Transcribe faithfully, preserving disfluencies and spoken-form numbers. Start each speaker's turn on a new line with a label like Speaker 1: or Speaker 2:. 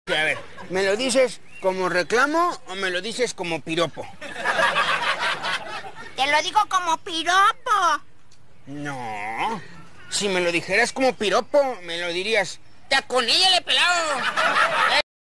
Speaker 1: A ver, ¿me lo dices como reclamo o me lo dices como piropo?
Speaker 2: Te lo digo como piropo.
Speaker 1: No. Si me lo dijeras como piropo, me lo dirías. ¡Ta con ella le pelado!